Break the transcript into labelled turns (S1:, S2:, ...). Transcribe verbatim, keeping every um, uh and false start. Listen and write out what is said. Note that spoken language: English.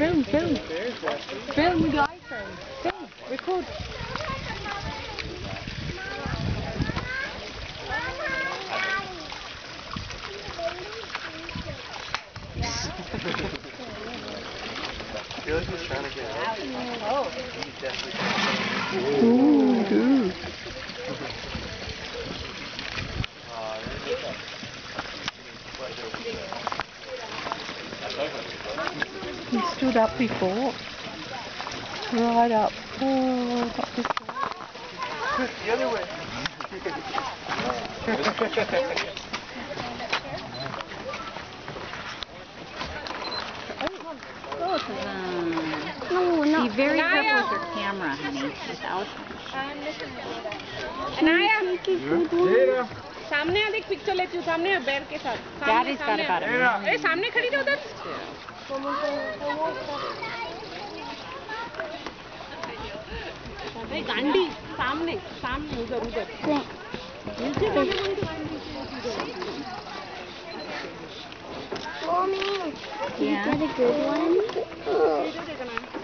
S1: Film, film. Film with your iPhone. Film. Record.
S2: I feel like he's trying to get out.
S1: Oh.
S2: He's definitely trying to get out.
S1: Ooh, ooh. He stood up before. Right up. Oh, got this way.
S2: The other way.
S3: No, no. Be very careful with your camera, honey. Without.
S4: Anaya सामने आ देख picture लेती हूँ सामने बैर के साथ
S3: Daddy's got about a million.
S4: ए सामने खड़ी रहो उधर ए गांडी सामने सामने उधर उधर नीचे गांडी बोली तो गांडी
S3: Mommy,
S5: Yeah.
S3: is that a good one?